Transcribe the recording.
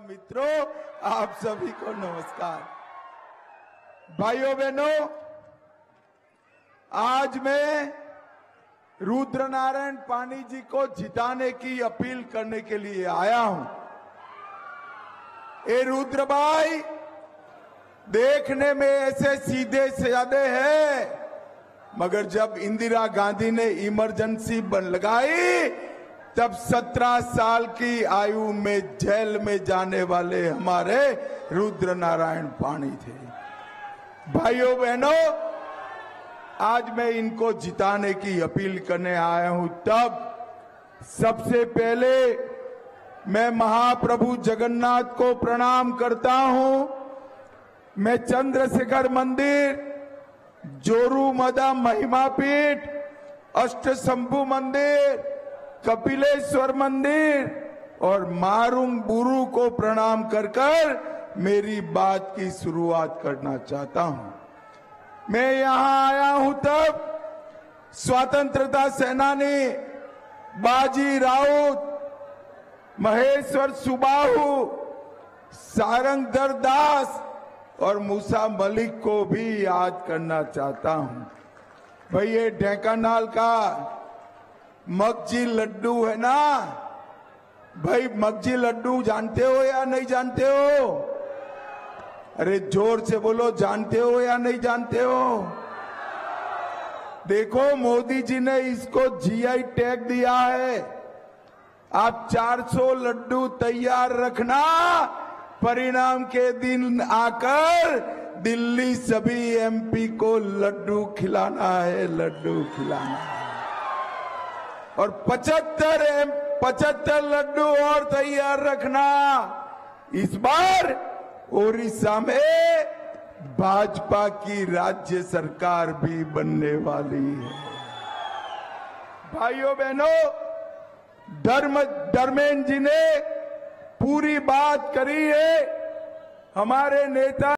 मित्रों, आप सभी को नमस्कार। भाइयों बहनों, आज मैं रुद्रनारायण पानी जी को जिताने की अपील करने के लिए आया हूं। ये रुद्र भाई देखने में ऐसे सीधे साधे हैं, मगर जब इंदिरा गांधी ने इमरजेंसी लगाई तब 17 साल की आयु में जेल में जाने वाले हमारे रुद्रनारायण पानी थे। भाइयों बहनों, आज मैं इनको जिताने की अपील करने आया हूं। तब सबसे पहले मैं महाप्रभु जगन्नाथ को प्रणाम करता हूं। मैं चंद्रशेखर मंदिर, जोरूमदा महिमा पीठ, अष्टशंभु मंदिर, कपिलेश्वर मंदिर और मारुंग बुरु को प्रणाम कर मेरी बात की शुरुआत करना चाहता हूं। मैं यहां आया हूं तब स्वतंत्रता सेनानी बाजी राउत, महेश्वर सुबाहु, सारंगधर दास और मूसा मलिक को भी याद करना चाहता हूं। भाई, ये ढेंकानाल का मगजी लड्डू है ना भाई, मगजी लड्डू जानते हो या नहीं जानते हो? अरे जोर से बोलो, जानते हो या नहीं जानते हो? देखो, मोदी जी ने इसको जीआई टैग दिया है। आप 400 लड्डू तैयार रखना, परिणाम के दिन आकर दिल्ली सभी एमपी को लड्डू खिलाना है, लड्डू खिलाना है। और 75 लड्डू और तैयार रखना। इस बार ओडिशा में भाजपा की राज्य सरकार भी बनने वाली है। भाइयों बहनों, धर्मेंद्र जी ने पूरी बात करी है। हमारे नेता